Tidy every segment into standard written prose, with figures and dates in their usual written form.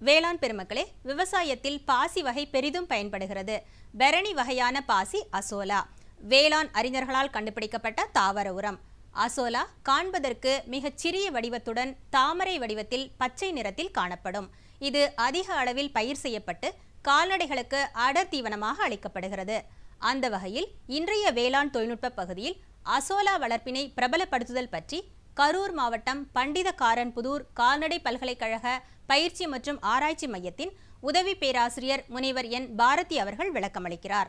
வேளாண் பெருமக்களே, விவசாயத்தில் பாசி வகை பெரிதும் பயன்படுகிறது. பெரணி வகையான பாசி அசோலா வேளாண் அறிஞர்களால் கண்டுபிடிக்கப்பட்ட தாவர உரம். அசோலா காண்பதற்கு மிகச் சிறிய வடிவத்துடன் தாமரை வடிவத்தில் பச்சை நிறத்தில் காணப்படும். இது அதிக அளவில் பயிர் செய்யப்பட்டு கால்நடைகளுக்கு அடர் தீவனமாக அளிக்கப்படுகிறது. அந்த வகையில் இன்றைய வேளாண் தொழில்நுட்ப பகுதியில் அசோலா வளர்ப்பினை பிரபலப்படுத்துதல் பற்றி கரூர் மாவட்டம் பண்டிதக்காரன்புதூர் கால்நடை பல்கலைக்கழக பயிற்சி மற்றும் ஆராய்ச்சி மையத்தின் உதவி பேராசிரியர் முனைவர் என் பாரதி அவர்கள் விளக்கமளிக்கிறார்.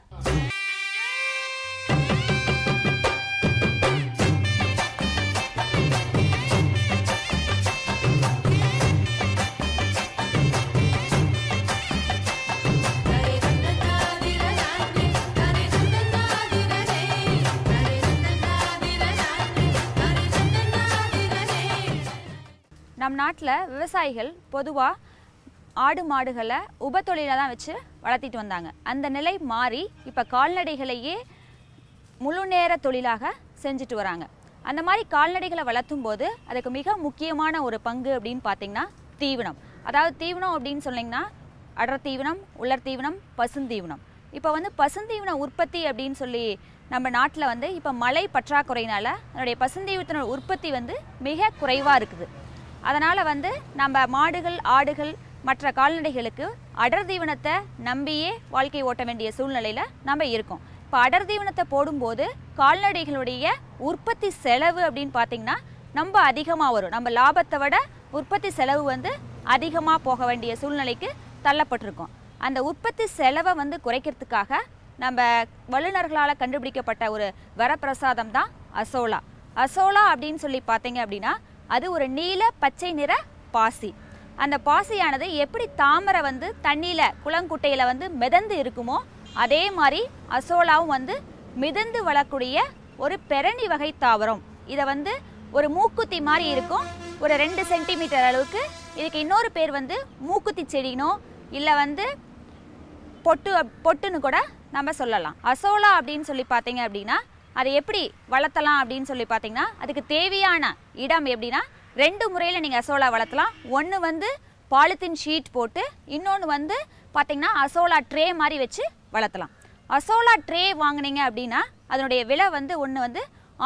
நம் நாட்டில் விவசாயிகள் பொதுவாக ஆடு மாடுகளை உபத்தொழிலாக தான் வச்சு வளர்த்திட்டு வந்தாங்க. அந்த நிலை மாறி இப்போ கால்நடைகளையே முழு நேர தொழிலாக செஞ்சுட்டு வராங்க. அந்த மாதிரி கால்நடைகளை வளர்த்தும் போது அதுக்கு மிக முக்கியமான ஒரு பங்கு அப்படின்னு பார்த்திங்கன்னா தீவனம். அதாவது தீவனம் அப்படின்னு சொன்னிங்கன்னா அடர் தீவனம், உலர் தீவனம், பசுந்தீவனம். இப்போ பசுந்தீவன உற்பத்தி அப்படின்னு சொல்லி நம்ம நாட்டில் இப்போ மழை பற்றாக்குறையினால் அதனுடைய பசுந்தீவனத்தினோட உற்பத்தி மிக குறைவாக இருக்குது. அதனால் நம்ம மாடுகள், ஆடுகள், மற்ற கால்நடைகளுக்கு அடர் தீவனத்தை நம்பியே வாழ்க்கை ஓட்ட வேண்டிய சூழ்நிலையில் நம்ம இருக்கோம். இப்போ அடர் தீவனத்தை போடும்போது கால்நடைகளுடைய உற்பத்தி செலவு அப்படின்னு பார்த்திங்கன்னா ரொம்ப அதிகமாக வரும். நம்ம லாபத்தை விட உற்பத்தி செலவு அதிகமாக போக வேண்டிய சூழ்நிலைக்கு தள்ளப்பட்டிருக்கோம். அந்த உற்பத்தி செலவை குறைக்கிறதுக்காக நம்ம வல்லுநர்களால் கண்டுபிடிக்கப்பட்ட ஒரு வரப்பிரசாதம் தான் அசோலா. அசோலா அப்படின்னு சொல்லி பார்த்தீங்க அப்படின்னா அது ஒரு நீல பச்சை நிற பாசி. அந்த பாசியானது எப்படி தாமரை தண்ணியில் குளங்குட்டையில் மிதந்து இருக்குமோ அதே மாதிரி அசோலாவும் மிதந்து வளரக்கூடிய ஒரு பெரணி வகை தாவரம். இதை ஒரு மூக்குத்தி மாதிரி இருக்கும், ஒரு 2 சென்டிமீட்டர் அளவுக்கு. இதுக்கு இன்னொரு பேர் மூக்குத்தி செடினோ இல்லை பொட்டுன்னு கூட நம்ம சொல்லலாம். அசோலா அப்படின்னு சொல்லி பார்த்தீங்க அப்படின்னா அதை எப்படி வளர்த்தலாம் அப்படின்னு சொல்லி பார்த்தீங்கன்னா அதுக்கு தேவையான இடம் எப்படின்னா 2 முறையில் நீங்கள் அசோலா வளர்த்தலாம். ஒன்று பாலித்தீன் ஷீட் போட்டு, இன்னொன்று பார்த்தீங்கன்னா அசோலா ட்ரே மாதிரி வச்சு வளர்த்தலாம். அசோலா ட்ரே வாங்கினீங்க அப்படின்னா அதனுடைய விலை ஒன்று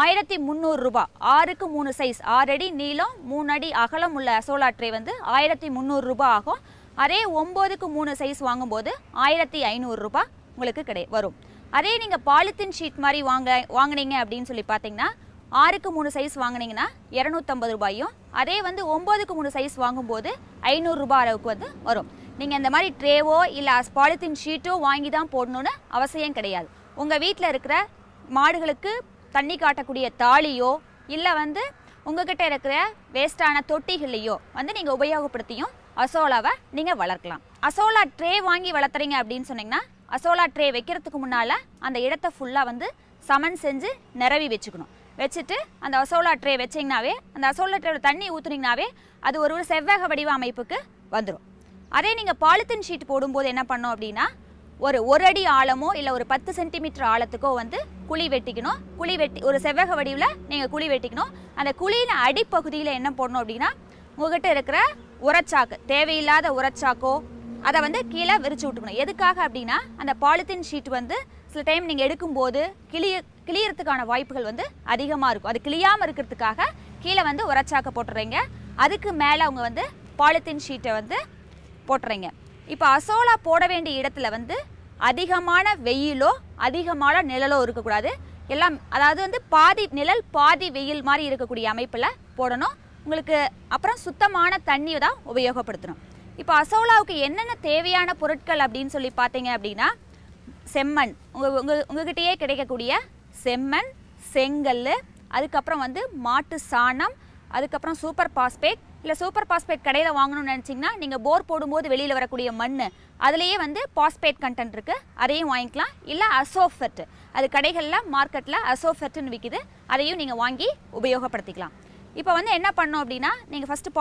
1300 ரூபா. 6க்கு 3 சைஸ், 6 அடி நீளம் 3 அடி அகலம் உள்ள அசோலா ட்ரே 1300 ரூபா ஆகும். அதே 9க்கு 3 சைஸ் வாங்கும்போது 1500 ரூபா உங்களுக்கு வரும். அதே நீங்கள் பாலித்தீன் ஷீட் மாதிரி வாங்கினீங்க அப்படின்னு சொல்லி பார்த்தீங்கன்னா 6க்கு 3 சைஸ் வாங்கினீங்கன்னா 250 ரூபாயும், அதே 9க்கு 3 சைஸ் வாங்கும்போது 500 ரூபாய் அளவுக்கு வரும். நீங்கள் இந்த மாதிரி ட்ரேவோ இல்லை பாலித்தீன் ஷீட்டோ வாங்கி தான் போடணுன்னு அவசியம் கிடையாது. உங்கள் வீட்டில் இருக்கிற மாடுகளுக்கு தண்ணி காட்டக்கூடிய தாலியோ இல்லை உங்ககிட்ட இருக்கிற வேஸ்டான தொட்டிகளையோ நீங்கள் உபயோகப்படுத்தியும் அசோலாவை நீங்கள் வளர்க்கலாம். அசோலா ட்ரே வாங்கி வளர்த்துறீங்க அப்படின்னு சொன்னீங்கன்னா அசோலா ட்ரே வைக்கிறதுக்கு முன்னால் அந்த இடத்த ஃபுல்லாக சமன் செஞ்சு நிரவி வச்சுட்டு அந்த அசோலா ட்ரே வச்சிங்கனாவே, அந்த அசோலா ட்ரேவில் தண்ணி ஊற்றுனீங்கனாவே அது ஒரு செவ்வக வடிவ அமைப்புக்கு வந்துடும். அதே நீங்கள் பாலித்தீன் ஷீட் போடும்போது என்ன பண்ணோம் அப்படின்னா ஒரு அடி ஆழமோ இல்லை ஒரு 10 சென்டிமீட்டர் ஆழத்துக்கோ குழி வெட்டிக்கணும். குழி வெட்டி ஒரு செவ்வக வடிவில் நீங்கள் குழி வெட்டிக்கணும். அந்த குழியின் அடிப்பகுதியில் என்ன போடணும் அப்படின்னா உங்ககிட்ட இருக்கிற உரச்சாக்கு, தேவையில்லாத உரச்சாக்கோ அதை கீழே விரிச்சு விட்டுக்கணும். எதுக்காக அப்படின்னா அந்த பாலித்தீன் ஷீட் சில டைம் நீங்கள் எடுக்கும்போது கிளியறதுக்கான வாய்ப்புகள் அதிகமாக இருக்கும். அது கிளியாமல் இருக்கிறதுக்காக கீழே உரச்சாக்க போட்டுறீங்க. அதுக்கு மேலே அவங்க பாலித்தீன் ஷீட்டை போட்டுறீங்க. இப்போ அசோலா போட வேண்டிய இடத்துல அதிகமான வெயிலோ அதிகமான நிழலோ இருக்கக்கூடாது. எல்லாம் அதாவது பாதி நிழல் பாதி வெயில் மாதிரி இருக்கக்கூடிய அமைப்பில் போடணும். உங்களுக்கு அப்புறம் சுத்தமான தண்ணி தான் உபயோகப்படுத்தணும். இப்போ அசோலாவுக்கு என்னென்ன தேவையான பொருட்கள் அப்படின்னு சொல்லி பார்த்தீங்க அப்படின்னா செம்மண், உங்ககிட்டயே கிடைக்கக்கூடிய செம்மண், செங்கல், அதுக்கப்புறம் மாட்டு சாணம், அதுக்கப்புறம் சூப்பர் பாஸ்பேட். இல்லை சூப்பர் பாஸ்பேட் கடையில் வாங்கணும்னு நினச்சிங்கன்னா நீங்கள் போர் போடும்போது வெளியில் வரக்கூடிய மண் அதுலேயே பாஸ்பேட் கண்டென்ட் இருக்குது, அதையும் வாங்கிக்கலாம். இல்லை அசோஃபெட், அது கடைகளில் மார்க்கெட்டில் அசோஃபெட்டுன்னு விற்கிது, அதையும் நீங்கள் வாங்கி உபயோகப்படுத்திக்கலாம். இப்போ என்ன பண்ணோம் அப்படின்னா நீங்கள் ஃபஸ்ட்டு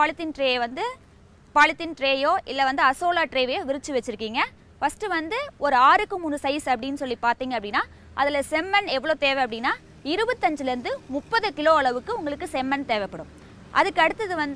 பாலித்தீன் ட்ரேயோ இல்லை அசோலா ட்ரேவையோ விரித்து வச்சுருக்கீங்க. ஃபஸ்ட்டு ஒரு 6க்கு 3 சைஸ் அப்படின்னு சொல்லி பார்த்தீங்க அப்படின்னா அதில் செம்மண் எவ்வளோ தேவை அப்படின்னா 25லேருந்து 30 கிலோ அளவுக்கு உங்களுக்கு செம்மண் தேவைப்படும். அதுக்கு அடுத்தது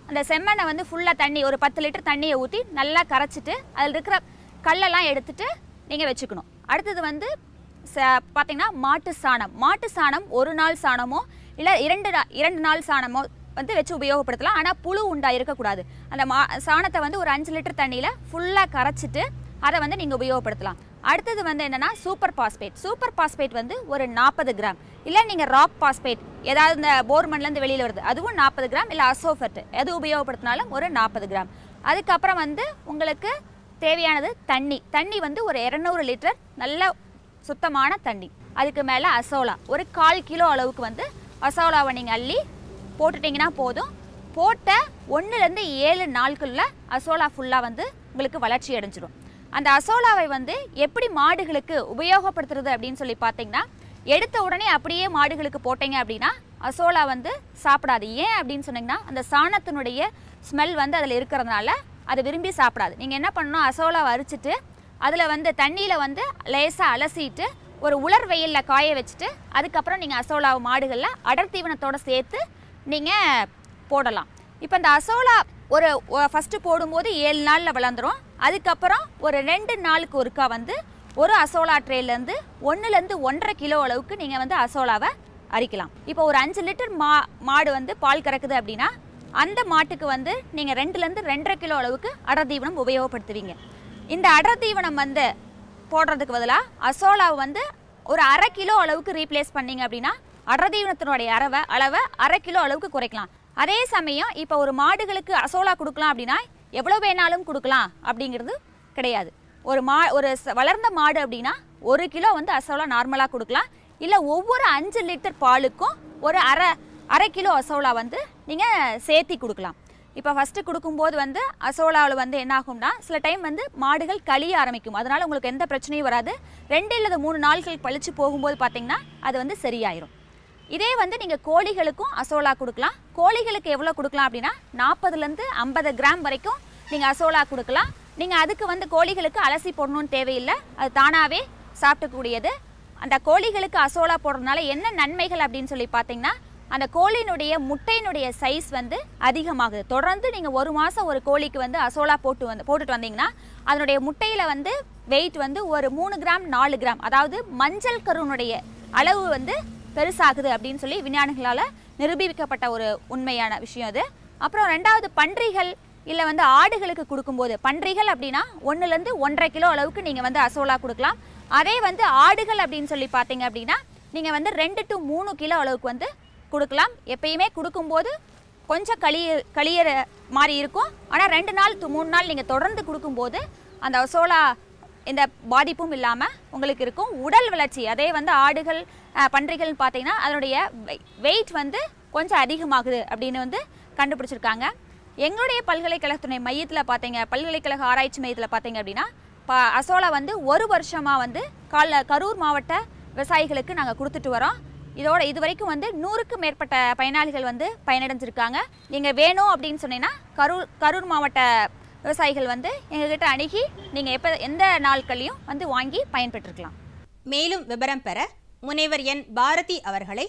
அந்த செம்மண்ணை வந்து ஃபுல்லாக தண்ணி ஒரு 10 லிட்டர் தண்ணியை ஊற்றி நல்லா கரைச்சிட்டு அதில் இருக்கிற கல்லெல்லாம் எடுத்துட்டு நீங்கள் வச்சுக்கணும். அடுத்தது வந்து பார்த்தீங்கன்னா மாட்டு சாணம் ஒரு நாள் சாணமோ இல்லை 2 நாள் சாணமோ வந்து வச்சு உபயோகப்படுத்தலாம். ஆனால் புழு உண்டா இருக்கக்கூடாது. அந்த சாணத்தை வந்து ஒரு 5 லிட்டர் தண்ணியில் ஃபுல்லாக கரைச்சிட்டு அதை வந்து நீங்கள் உபயோகப்படுத்தலாம். அடுத்தது வந்து என்னென்னா சூப்பர் பாஸ்பேட் வந்து ஒரு 40 கிராம், இல்லை நீங்கள் ராக் பாஸ்பேட் ஏதாவது இந்த போர்மன்லேருந்து வெளியில் வருது அதுவும் 40 கிராம், இல்லை அசோஃபெட் எது உபயோகப்படுத்தினாலும் ஒரு 40 கிராம். அதுக்கப்புறம் வந்து உங்களுக்கு தேவையானது தண்ணி வந்து ஒரு 200 லிட்டர் நல்ல சுத்தமான தண்ணி. அதுக்கு மேலே அசோலா ஒரு 1/4 கிலோ அளவுக்கு வந்து அசோலாவை நீங்கள் அள்ளி போட்டுட்டிங்கன்னா போதும். போட்ட 1லேருந்து 7 நாட்களில் அசோலா ஃபுல்லாக வந்து உங்களுக்கு வளர்ச்சி அடைஞ்சிடும். அந்த அசோலாவை வந்து எப்படி மாடுகளுக்கு உபயோகப்படுத்துறது அப்படின்னு சொல்லி பார்த்தீங்கன்னா, எடுத்த உடனே அப்படியே மாடுகளுக்கு போட்டீங்க அப்படின்னா அசோலா வந்து சாப்பிடாது. ஏன் அப்படின்னு சொன்னீங்கன்னா, அந்த சாணத்தினுடைய ஸ்மெல் வந்து அதில் இருக்கிறதுனால அதை விரும்பி சாப்பிடாது. நீங்கள் என்ன பண்ணணும், அசோலாவை அரிச்சிட்டு அதில் வந்து தண்ணியில் வந்து லேசாக அலசிட்டு ஒரு உலர் வெயிலில் காய வச்சுட்டு அதுக்கப்புறம் நீங்கள் அசோலாவை மாடுகளில் அடர் தீவனத்தோடு சேர்த்து நீங்கள் போடலாம். இப்போ இந்த அசோலா ஒரு ஃபஸ்ட்டு போடும்போது 7 நாளில் வளர்ந்துடும். அதுக்கப்புறம் ஒரு 2 நாளுக்கு ஒருக்கா வந்து ஒரு அசோலா ட்ரேலேருந்து 1லேருந்து 1.5 கிலோ அளவுக்கு நீங்கள் வந்து அசோலாவை அரிக்கலாம். இப்போ ஒரு 5 லிட்டர் மாடு வந்து பால் கறக்குது அப்படின்னா அந்த மாட்டுக்கு வந்து நீங்கள் 2லேருந்து 2.5 கிலோ அளவுக்கு அடர் தீவனம் உபயோகப்படுத்துவீங்க. இந்த அடர் தீவனம் வந்து போடுறதுக்கு பதிலாக அசோலாவை வந்து ஒரு 1/2 கிலோ அளவுக்கு ரீப்ளேஸ் பண்ணிங்க அப்படின்னா அடர் தீவனத்தினுடைய அளவை 1/2 கிலோ அளவுக்கு குறைக்கலாம். அதே சமயம் இப்போ ஒரு மாடுகளுக்கு அசோலா கொடுக்கலாம் அப்படின்னா எவ்வளோ வேணாலும் கொடுக்கலாம் அப்படிங்கிறது கிடையாது. ஒரு வளர்ந்த மாடு அப்படின்னா 1 கிலோ வந்து அசோலா நார்மலாக கொடுக்கலாம். இல்லை ஒவ்வொரு 5 லிட்டர் பாலுக்கும் ஒரு அரை கிலோ அசோலா வந்து நீங்கள் சேர்த்தி கொடுக்கலாம். இப்போ ஃபஸ்ட்டு கொடுக்கும்போது வந்து அசோலாவில் வந்து என்ன ஆகும்னா சில டைம் வந்து மாடுகள் கழிய ஆரம்பிக்கும். அதனால் உங்களுக்கு எந்த பிரச்சனையும் வராது. 2 இல்லை 3 நாட்கள் கழித்து போகும்போது பார்த்தீங்கன்னா அது வந்து சரியாயிரும். இதே வந்து நீங்கள் கோழிகளுக்கும் அசோலா கொடுக்கலாம். கோழிகளுக்கு எவ்வளோ கொடுக்கலாம் அப்படின்னா 40லேருந்து 50 கிராம் வரைக்கும் நீங்கள் அசோலா கொடுக்கலாம். நீங்கள் அதுக்கு வந்து கோழிகளுக்கு அலசி போடணும்னு தேவையில்லை, அது தானாகவே சாப்பிடக்கூடியது. அந்த கோழிகளுக்கு அசோலா போடுறதுனால என்ன நன்மைகள் அப்படின்னு சொல்லி பார்த்தீங்கன்னா, அந்த கோழியினுடைய முட்டையினுடைய சைஸ் வந்து அதிகமாகுது. தொடர்ந்து நீங்கள் 1 மாதம் ஒரு கோழிக்கு வந்து அசோலா போட்டுட்டு வந்தீங்கன்னா அதனுடைய முட்டையில் வந்து வெயிட் வந்து ஒரு 3 கிராம் 4 கிராம், அதாவது மஞ்சள் கருனுடைய அளவு வந்து பெருசாகுது அப்படின்னு சொல்லி விஞ்ஞானிகளால் நிரூபிக்கப்பட்ட ஒரு உண்மையான விஷயம் அது. அப்புறம் 2வது பன்றிகள் இல்லை வந்து ஆடுகளுக்கு கொடுக்கும்போது, பன்றிகள் அப்படின்னா 1லேருந்து 1.5 கிலோ அளவுக்கு நீங்கள் வந்து அசோலா கொடுக்கலாம். அதே வந்து ஆடுகள் அப்படின்னு சொல்லி பார்த்தீங்க அப்படின்னா நீங்கள் வந்து 2 to 3 கிலோ அளவுக்கு வந்து கொடுக்கலாம். எப்பயுமே கொடுக்கும்போது கொஞ்சம் களியற மாதிரி இருக்கும். ஆனால் 2 நாள் to 3 நாள் நீங்கள் தொடர்ந்து கொடுக்கும்போது அந்த அசோலா இந்த பாதிப்பும் இல்லாமல் உங்களுக்கு இருக்கும். உடல் வளர்ச்சி அதே வந்து ஆடுகள் பன்றிகள்னு பார்த்தீங்கன்னா அதனுடைய வெயிட் வந்து கொஞ்சம் அதிகமாகுது அப்படின்னு வந்து கண்டுபிடிச்சிருக்காங்க. எங்களுடைய பல்கலைக்கழகத்துறை மையத்தில் பார்த்தீங்க, பல்கலைக்கழக ஆராய்ச்சி மையத்தில் பார்த்தீங்க அப்படின்னா அசோலா வந்து 1 வருஷமாக வந்து கரூர் மாவட்ட விவசாயிகளுக்கு நாங்கள் கொடுத்துட்டு வரோம். இது வரைக்கும் வந்து 100க்கும் மேற்பட்ட பயனாளிகள் வந்து பயனடைஞ்சிருக்காங்க. நீங்கள் வேணும் அப்படின்னு சொன்னீங்கன்னா கரூர் மாவட்ட விவசாயிகள் வந்து எங்ககிட்ட அணுகி நீங்கள் எந்த நாட்களையும் வந்து வாங்கி பயன்பெற்றிருக்கலாம். மேலும் விவரம் பெற முனைவர் என் பாரதி அவர்களை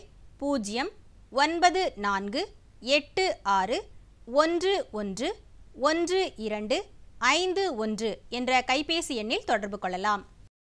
09486111251 என்ற கைபேசி எண்ணில் தொடர்பு கொள்ளலாம்.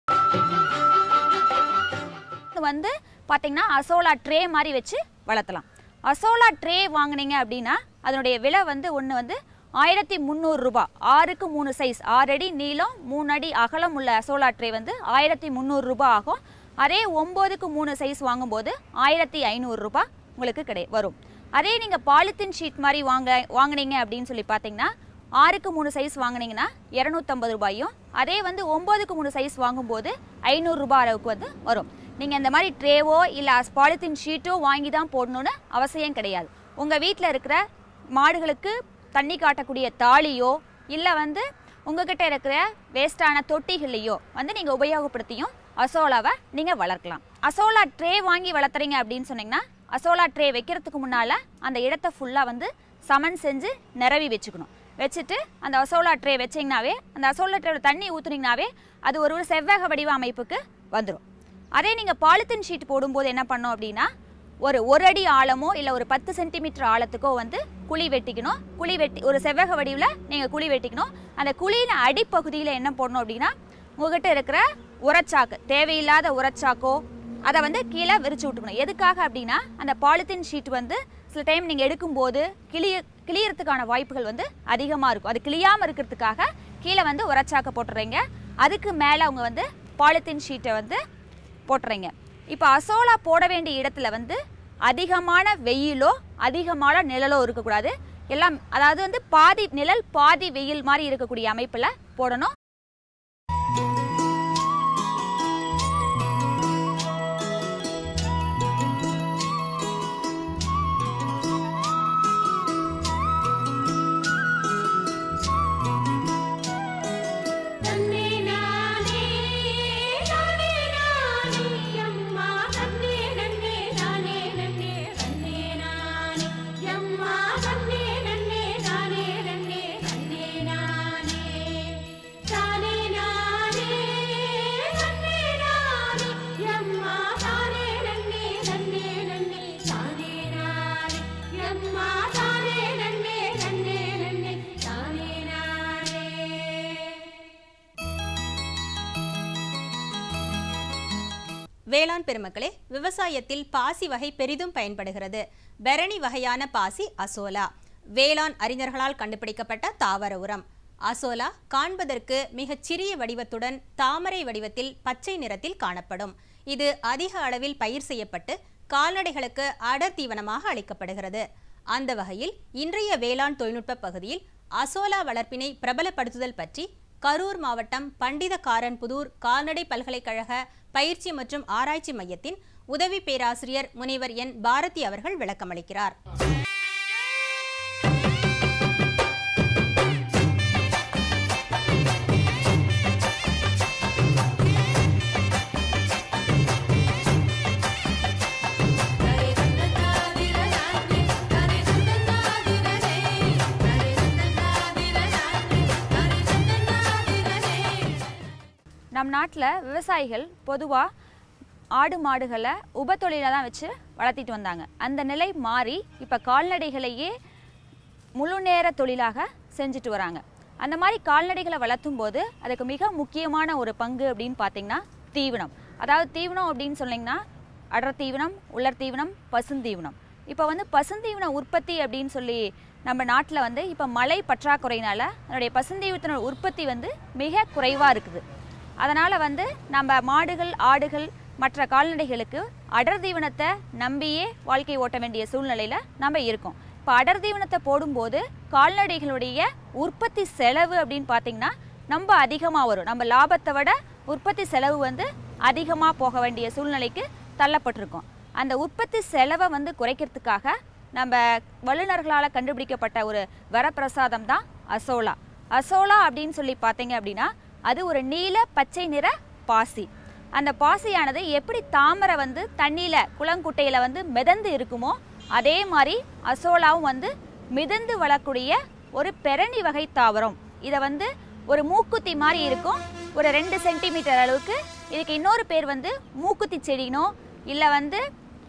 வந்து பார்த்தீங்கன்னா அசோலா ட்ரே மாதிரி வச்சு வளர்த்தலாம். அசோலா ட்ரே வாங்கினீங்க அப்படின்னா அதனுடைய விலை வந்து ஒன்று வந்து 1300 ரூபாய். 6க்கு 3 சைஸ், 6 அடி நீளம் 3 அடி அகலம் உள்ள அசோலா ட்ரே வந்து 1300 ரூபாய் ஆகும். அதே 9க்கு 3 சைஸ் வாங்கும்போது 1500 ரூபாய் உங்களுக்கு வரும். அதே நீங்கள் பாலித்தீன் ஷீட் மாதிரி வாங்கினீங்க அப்படின்னு சொல்லி பார்த்தீங்கன்னா 6க்கு 3 சைஸ் வாங்கினீங்கன்னா 250 ரூபாயும், அதே வந்து 9க்கு 3 சைஸ் வாங்கும்போது 500 ரூபாய் அளவுக்கு வந்து வரும். நீங்கள் இந்த மாதிரி ட்ரேவோ இல்லை பாலித்தீன் ஷீட்டோ வாங்கி தான் போடணுன்னு அவசியம் கிடையாது. உங்கள் வீட்டில் இருக்கிற மாடுகளுக்கு தண்ணி காட்டக்கூடிய தாலியோ இல்லை வந்து உங்ககிட்ட இருக்கிற வேஸ்டான தொட்டிகளையோ வந்து நீங்கள் உபயோகப்படுத்தியும் அசோலாவை நீங்கள் வளர்க்கலாம். அசோலா ட்ரே வாங்கி வளர்த்துறீங்க அப்படின்னு சொன்னீங்கன்னா அசோலா ட்ரே வைக்கிறதுக்கு முன்னால் அந்த இடத்த ஃபுல்லாக வந்து சமன் செஞ்சு நிரவி வச்சுட்டு அந்த அசோலா ட்ரே வச்சிங்கனாவே, அந்த அசோலா ட்ரேவில் தண்ணி ஊற்றுனீங்கனாவே அது ஒரு செவ்வக வடிவ அமைப்புக்கு வந்துடும். அதே நீங்கள் பாலித்தீன் ஷீட் போடும்போது என்ன பண்ணோம் அப்படின்னா ஒரு அடி ஆழமோ இல்லை ஒரு 10 சென்டிமீட்டர் ஆழத்துக்கோ வந்து குழி வெட்டிக்கணும். குழி வெட்டி ஒரு செவ்வக வடிவில் நீங்கள் குழி வெட்டிக்கணும். அந்த குழியின் அடிப்பகுதியில் என்ன போடணும் அப்படின்னா, உங்ககிட்ட இருக்கிற உரச்சாக்கு, தேவையில்லாத உரச்சாக்கோ அதை வந்து கீழே விரிச்சு விட்டுக்கணும். எதுக்காக அப்படின்னா, அந்த பாலித்தீன் ஷீட் வந்து சில டைம் நீங்கள் எடுக்கும்போது கிளியறதுக்கான வாய்ப்புகள் வந்து அதிகமாக இருக்கும். அது கிளியாமல் இருக்கிறதுக்காக கீழே வந்து உரச்சாக்கை போட்டுறீங்க. அதுக்கு மேலே அவங்க வந்து பாலித்தீன் ஷீட்டை வந்து போட்டுறீங்க. இப்போ அசோலா போட வேண்டிய இடத்துல வந்து அதிகமான வெயிலோ அதிகமான நிழலோ இருக்கக்கூடாது. எல்லாம் அதாவது வந்து பாதி நிழல் பாதி வெயில் மாதிரி இருக்கக்கூடிய அமைப்பில் போடணும். வேளாண் பெருமக்களே, விவசாயத்தில் பாசி வகை பெரிதும் பயன்படுகிறது. பெரணி வகையான பாசி அசோலா வேளாண் அறிஞர்களால் கண்டுபிடிக்கப்பட்ட தாவர உரம். அசோலா காண்பதற்கு மிகச் சிறிய வடிவத்துடன் தாமரை வடிவத்தில் பச்சை நிறத்தில் காணப்படும். இது அதிக அளவில் பயிர் செய்யப்பட்டு கால்நடைகளுக்கு அடர் தீவனமாக அளிக்கப்படுகிறது. அந்த வகையில் இன்றைய வேளாண் தொழில்நுட்ப பகுதியில் அசோலா வளர்ப்பினை பிரபலப்படுத்துதல் பற்றி கரூர் மாவட்டம் பண்டிதக்காரன்புதூர் கால்நடை பல்கலைக்கழக பயிற்சி மற்றும் ஆராய்ச்சி மையத்தின் உதவி பேராசிரியர் முனைவர் என் பாரதி அவர்கள் விளக்கமளிக்கிறார். நம் நாட்டில் விவசாயிகள் பொதுவாக ஆடு மாடுகளை உபத்தொழிலாக தான் வச்சு வளர்த்திட்டு வந்தாங்க. அந்த நிலை மாறி இப்போ கால்நடைகளையே முழு நேர தொழிலாக செஞ்சுட்டு வராங்க. அந்த மாதிரி கால்நடைகளை வளர்த்தும் போது அதுக்கு மிக முக்கியமான ஒரு பங்கு அப்படின்னு பார்த்திங்கன்னா தீவனம். அதாவது தீவனம் அப்படின்னு சொன்னிங்கன்னா அடர் தீவனம், உலர் தீவனம், பசுந்தீவனம். இப்போ வந்து பசுந்தீவன உற்பத்தி அப்படின்னு சொல்லி நம்ம நாட்டில் வந்து இப்போ மழை பற்றாக்குறையினால் அதனுடைய பசுந்தீவனத்தினோட உற்பத்தி வந்து மிக குறைவாக இருக்குது. அதனால் வந்து நம்ம மாடுகள், ஆடுகள், மற்ற கால்நடைகளுக்கு அடர் தீவனத்தை நம்பியே வாழ்க்கை ஓட்ட வேண்டிய சூழ்நிலையில் நம்ம இருக்கோம். இப்போ அடர் தீவனத்தை போடும்போது கால்நடைகளுடைய உற்பத்தி செலவு அப்படின்னு பார்த்திங்கன்னா ரொம்ப அதிகமாக வரும். நம்ம லாபத்தை விட உற்பத்தி செலவு வந்து அதிகமாக போக வேண்டிய சூழ்நிலைக்கு தள்ளப்பட்டிருக்கோம். அந்த உற்பத்தி செலவை வந்து குறைக்கிறதுக்காக நம்ம வல்லுநர்களால் கண்டுபிடிக்கப்பட்ட ஒரு வரப்பிரசாதம் தான் அசோலா. அசோலா அப்படின்னு சொல்லி பார்த்தீங்க அப்படின்னா அது ஒரு நீல பச்சை நிற பாசி. அந்த பாசியானது எப்படி தாமரை வந்து தண்ணியில் குளங்குட்டையில் வந்து மிதந்து இருக்குமோ அதே மாதிரி அசோலாவும் வந்து மிதந்து வளரக்கூடிய ஒரு பெரணி வகை தாவரம். இதை வந்து ஒரு மூக்குத்தி மாதிரி இருக்கும், ஒரு 2 சென்டிமீட்டர் அளவுக்கு. இதுக்கு இன்னொரு பேர் வந்து மூக்குத்தி செடினோ இல்லை வந்து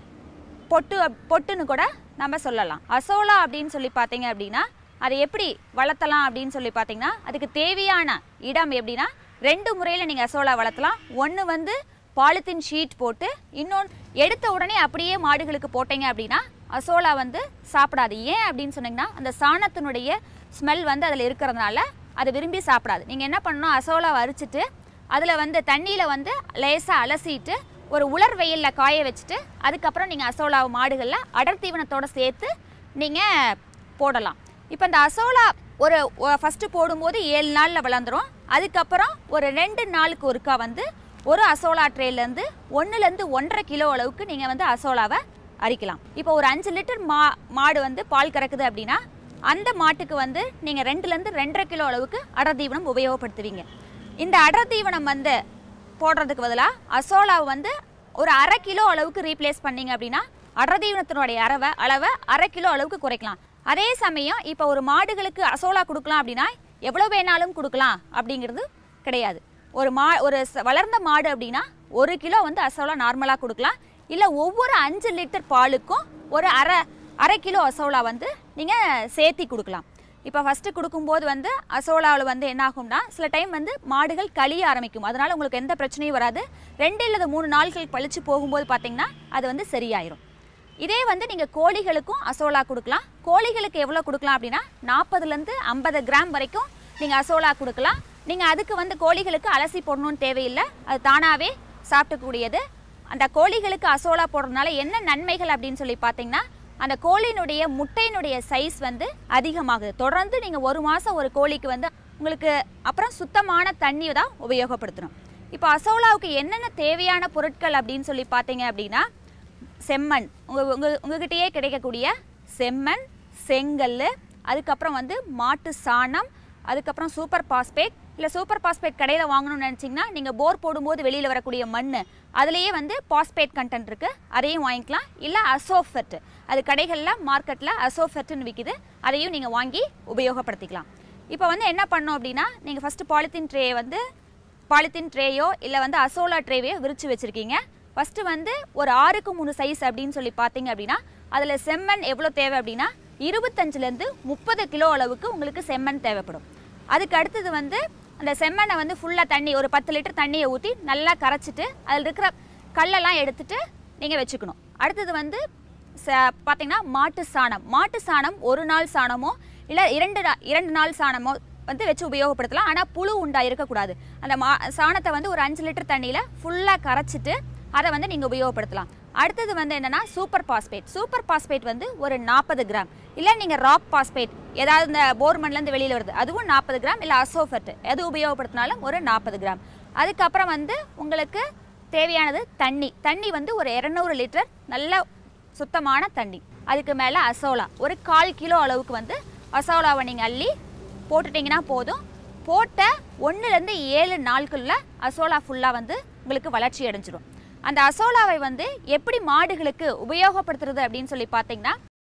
பொட்டுன்னு கூட நம்ம சொல்லலாம். அசோலா அப்படின்னு சொல்லி பார்த்தீங்க அப்படின்னா அதை எப்படி வளர்த்தலாம் அப்படின்னு சொல்லி பார்த்தீங்கன்னா அதுக்கு தேவையான இடம் எப்படின்னா 2 முறையில் நீங்கள் அசோலா வளர்த்தலாம். ஒன்று வந்து பாலித்தீன் ஷீட் போட்டு, இன்னொன்று எடுத்த உடனே அப்படியே மாடுகளுக்கு போட்டீங்க அப்படின்னா அசோலா வந்து சாப்பிடாது. ஏன் அப்படின்னு சொன்னீங்கன்னா அந்த சாணத்தினுடைய ஸ்மெல் வந்து அதில் இருக்கிறதுனால அதை விரும்பி சாப்பிடாது. நீங்கள் என்ன பண்ணணும், அசோலாவை அரிச்சிட்டு அதில் வந்து தண்ணியில் வந்து லேசாக அலசிட்டு ஒரு உலர் வெயிலில் காய வச்சுட்டு அதுக்கப்புறம் நீங்கள் அசோலா மாடுகளில் அடர் தீவனத்தோடு சேர்த்து நீங்கள் போடலாம். இப்போ இந்த அசோலா ஒரு ஃபஸ்ட்டு போடும்போது 7 நாளில் வளர்ந்துடும். அதுக்கப்புறம் ஒரு 2 நாளுக்கு ஒருக்கா வந்து ஒரு அசோலா ட்ரேலேருந்து 1லேருந்து 1.5 கிலோ அளவுக்கு நீங்கள் வந்து அசோலாவை அரிக்கலாம். இப்போ ஒரு 5 லிட்டர் மாடு வந்து பால் கறக்குது அப்படின்னா அந்த மாட்டுக்கு வந்து நீங்கள் 2லேருந்து 2.5 கிலோ அளவுக்கு அடர் தீவனம் உபயோகப்படுத்துவீங்க. இந்த அடர் தீவனம் வந்து போடுறதுக்கு பதிலாக அசோலாவை வந்து ஒரு 1/2 கிலோ அளவுக்கு ரீப்ளேஸ் பண்ணிங்க அப்படின்னா அடர் தீவனத்தினுடைய அளவை 1/2 கிலோ அளவுக்கு குறைக்கலாம். அதே சமயம் இப்போ ஒரு மாடுகளுக்கு அசோலா கொடுக்கலாம் அப்படின்னா எவ்வளோ வேணாலும் கொடுக்கலாம் அப்படிங்கிறது கிடையாது. ஒரு வளர்ந்த மாடு அப்படின்னா 1 கிலோ வந்து அசோலா நார்மலாக கொடுக்கலாம். இல்லை ஒவ்வொரு 5 லிட்டர் பாலுக்கும் ஒரு 1/2 கிலோ அசோலா வந்து நீங்கள் சேர்த்தி கொடுக்கலாம். இப்போ ஃபஸ்ட்டு கொடுக்கும்போது வந்து அசோலாவில் வந்து என்ன ஆகும்னா சில டைம் வந்து மாடுகள் கழிய ஆரம்பிக்கும். அதனால் உங்களுக்கு எந்த பிரச்சனையும் வராது. 2 இல்லது 3 நாட்கள் கழித்து போகும்போது பார்த்தீங்கன்னா அது வந்து சரியாயிரும். இதே வந்து நீங்கள் கோழிகளுக்கும் அசோலா கொடுக்கலாம். கோழிகளுக்கு எவ்வளோ கொடுக்கலாம் அப்படின்னா 40லேருந்து 50 கிராம் வரைக்கும் நீங்கள் அசோலா கொடுக்கலாம். நீங்கள் அதுக்கு வந்து கோழிகளுக்கு அலசி போடணும்னு தேவையில்லை, அது தானாகவே சாப்பிடக்கூடியது. அந்த கோழிகளுக்கு அசோலா போடுறதுனால என்ன நன்மைகள் அப்படின்னு சொல்லி பார்த்தீங்கன்னா அந்த கோழியினுடைய முட்டையினுடைய சைஸ் வந்து அதிகமாகுது. தொடர்ந்து நீங்கள் 1 மாதம் ஒரு கோழிக்கு வந்து உங்களுக்கு அப்புறம் சுத்தமான தண்ணி தான் உபயோகப்படுத்தணும். இப்போ அசோலாவுக்கு என்னென்ன தேவையான பொருட்கள் அப்படின்னு சொல்லி பார்த்தீங்க அப்படின்னா செம்மண், உங்ககிட்டயே கிடைக்கக்கூடிய செம்மண், செங்கல், அதுக்கப்புறம் வந்து மாட்டு சாணம், அதுக்கப்புறம் சூப்பர் பாஸ்பேட். இல்லை சூப்பர் பாஸ்பேட் கடையில் வாங்கணும்னு நினச்சிங்கன்னா நீங்கள் போர் போடும்போது வெளியில் வரக்கூடிய மண் அதுலேயே வந்து பாஸ்பேட் கண்டென்ட் இருக்குது, அதையும் வாங்கிக்கலாம். இல்லை அசோஃபெட், அது கடைகளில் மார்க்கெட்டில் அசோஃபெட்டுன்னு விற்கிது, அதையும் நீங்கள் வாங்கி உபயோகப்படுத்திக்கலாம். இப்போ வந்து என்ன பண்ணோம் அப்படின்னா நீங்கள் ஃபஸ்ட்டு பாலித்தீன் ட்ரேயோ இல்லை வந்து அசோலா ட்ரேவையோ விரித்து வச்சுருக்கீங்க. ஃபஸ்ட்டு வந்து ஒரு 6க்கு 3 சைஸ் அப்படின்னு சொல்லி பார்த்தீங்க அப்படின்னா அதில் செம்மண் எவ்வளோ தேவை அப்படின்னா 25லேருந்து 30 கிலோ அளவுக்கு உங்களுக்கு செம்மண் தேவைப்படும். அதுக்கு அடுத்தது வந்து அந்த செம்மண்ணை வந்து ஃபுல்லாக தண்ணி ஒரு 10 லிட்டர் தண்ணியை ஊற்றி நல்லா கரைச்சிட்டு அதில் இருக்கிற கல்லெல்லாம் எடுத்துட்டு நீங்கள் வச்சுக்கணும். அடுத்தது வந்து பார்த்தீங்கன்னா மாட்டு சாணம் 1 நாள் சாணமோ இல்லை 2 நாள் சாணமோ வந்து வச்சு உபயோகப்படுத்தலாம். ஆனால் புழு உண்டா இருக்கக்கூடாது. அந்த சாணத்தை வந்து ஒரு 5 லிட்டர் தண்ணியில் ஃபுல்லாக கரைச்சிட்டு அதை வந்து நீங்கள் உபயோகப்படுத்தலாம். அடுத்தது வந்து என்னென்னா சூப்பர் பாஸ்பேட் வந்து ஒரு 40 கிராம், இல்லை நீங்கள் ராக் பாஸ்பேட் ஏதாவது இந்த போர்மன்லேருந்து வெளியில் வருது அதுவும் 40 கிராம், இல்லை அசோஃபெட் எது உபயோகப்படுத்தினாலும் ஒரு 40 கிராம். அதுக்கப்புறம் வந்து உங்களுக்கு தேவையானது தண்ணி வந்து ஒரு 200 லிட்டர் நல்ல சுத்தமான தண்ணி. அதுக்கு மேலே அசோலா ஒரு 1/4 கிலோ அளவுக்கு வந்து அசோலாவை நீங்கள் அள்ளி போட்டுட்டிங்கன்னா போதும். போட்ட 1லேருந்து 7 நாட்களில் அசோலா ஃபுல்லாக வந்து உங்களுக்கு வளர்ச்சி அடைஞ்சிடும். அந்த அசோலாவை வந்து எப்படி மாடுகளுக்கு உபயோகப்படுத்துறது அப்படின்னு சொல்லி பார்த்தீங்கன்னா